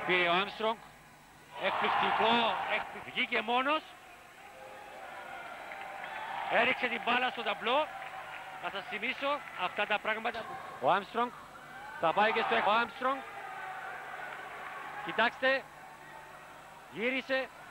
Πήρε ο Άμστρονγκ. Εκπληκτικό. Βγήκε μόνος. Έριξε την μπάλα στο ταμπλό. Θα σας θυμίσω αυτά τα πράγματα. Ο Άμστρονγκ θα πάει και στο Άμστρονγκ. Κοιτάξτε. Γύρισε.